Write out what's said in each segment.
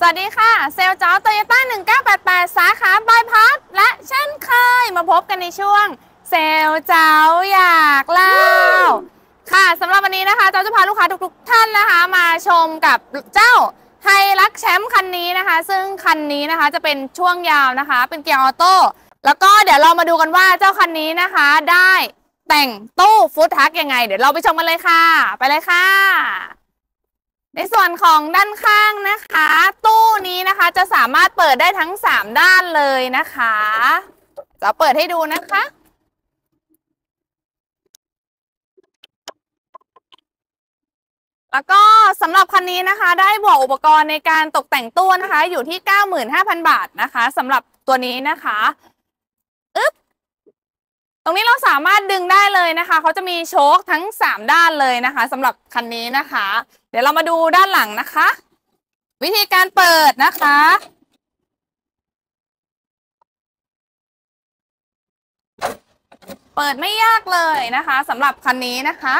วัสดีค่ะเซลล์เจ้าโตโยต้า1988สาขาบายพาสและเช่นเคยมาพบกันในช่วงเซลล์เจ้าอยากเล่าค่ะสำหรับวันนี้นะคะเจ้าจะพาลูกค้าทุกๆท่านนะคะมาชมกับเจ้าไฮลักซ์แชมป์คันนี้นะคะซึ่งคันนี้นะคะจะเป็นช่วงยาวนะคะเป็นเกียร์ออโต้แล้วก็เดี๋ยวเรามาดูกันว่าเจ้าคันนี้นะคะได้แต่งตู้ฟู้ดทรัคยังไงเดี๋ยวเราไปชมกันเลยค่ะไปเลยค่ะในส่วนของด้านข้างนะคะตู้นี้นะคะจะสามารถเปิดได้ทั้ง3ด้านเลยนะคะจะเปิดให้ดูนะคะแล้วก็สำหรับคันนี้นะคะได้บวกอุปกรณ์ในการตกแต่งตู้นะคะอยู่ที่ 95,000 บาทนะคะสำหรับตัวนี้นะคะตรงนี้เราสามารถดึงได้เลยนะคะเขาจะมีโชคทั้ง3ด้านเลยนะคะสำหรับคันนี้นะคะเดี๋ยวเรามาดูด้านหลังนะคะวิธีการเปิดนะคะเปิดไม่ยากเลยนะคะสำหรับคันนี้นะคะ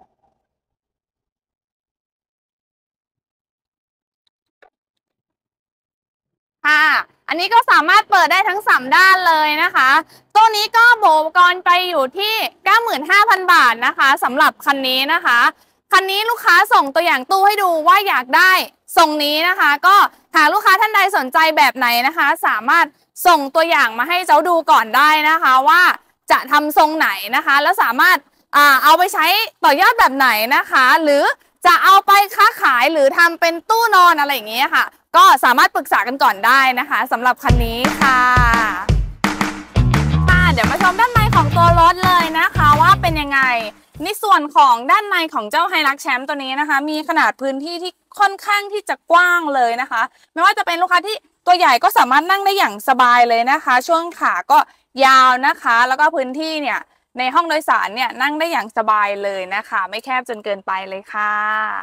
ค่ะอันนี้ก็สามารถเปิดได้ทั้ง3ด้านเลยนะคะตัวนี้ก็บวกอุปกรณ์ไปอยู่ที่ 95,000 บาทนะคะสำหรับคันนี้นะคะคันนี้ลูกค้าส่งตัวอย่างตู้ให้ดูว่าอยากได้ทรงนี้นะคะก็หากลูกค้าท่านใดสนใจแบบไหนนะคะสามารถส่งตัวอย่างมาให้เจ้าดูก่อนได้นะคะว่าจะทำทรงไหนนะคะแล้วสามารถเอาไปใช้ต่อยอดแบบไหนนะคะหรือจะเอาไปค้าขายหรือทำเป็นตู้นอนอะไรอย่างเงี้ยค่ะก็สามารถปรึกษากันก่อนได้นะคะสำหรับคันนี้ค่ะเดี๋ยวมาชมด้านในของตัวรถเลยนะคะว่าเป็นยังไงในส่วนของด้านในของเจ้าไฮลักซ์แชมป์ตัวนี้นะคะมีขนาดพื้นที่ที่ค่อนข้างที่จะกว้างเลยนะคะไม่ว่าจะเป็นลูกค้าที่ตัวใหญ่ก็สามารถนั่งได้อย่างสบายเลยนะคะช่วงขาก็ยาวนะคะแล้วก็พื้นที่เนี่ยในห้องโดยสารเนี่ยนั่งได้อย่างสบายเลยนะคะไม่แคบจนเกินไปเลยค่ะ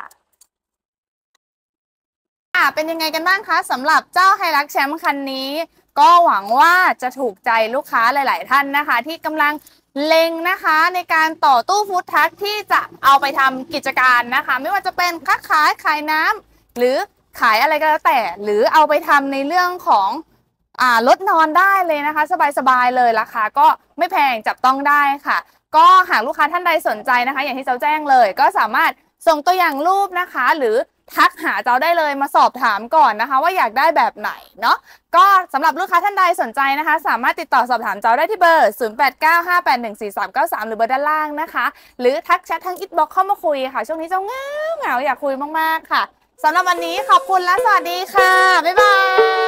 เป็นยังไงกันบ้างคะสำหรับเจ้าไฮลักซ์แชมป์คันนี้ก็หวังว่าจะถูกใจลูกค้าหลายๆท่านนะคะที่กำลังเล็งนะคะในการต่อตู้ฟู้ดทรัคที่จะเอาไปทำกิจการนะคะไม่ว่าจะเป็นค้าขายน้ำหรือขายอะไรก็แล้วแต่หรือเอาไปทำในเรื่องของรถนอนได้เลยนะคะสบายๆเลยราคาก็ไม่แพงจับต้องได้ค่ะก็หากลูกค้าท่านใดสนใจนะคะอย่างที่เจ้าแจ้งเลยก็สามารถส่งตัวอย่างรูปนะคะหรือทักหาเจ้าได้เลยมาสอบถามก่อนนะคะว่าอยากได้แบบไหนเนาะก็สำหรับลูกค้าท่านใดสนใจนะคะสามารถติดต่อสอบถามเจ้าได้ที่เบอร์ 0895814393 หรือเบอร์ด้านล่างนะคะหรือทักแชททางอินบ็อกซ์เข้ามาคุยค่ะช่วงนี้เจ้าเหงาอยากคุยมากๆค่ะสำหรับวันนี้ขอบคุณและสวัสดีค่ะบ๊ายบาย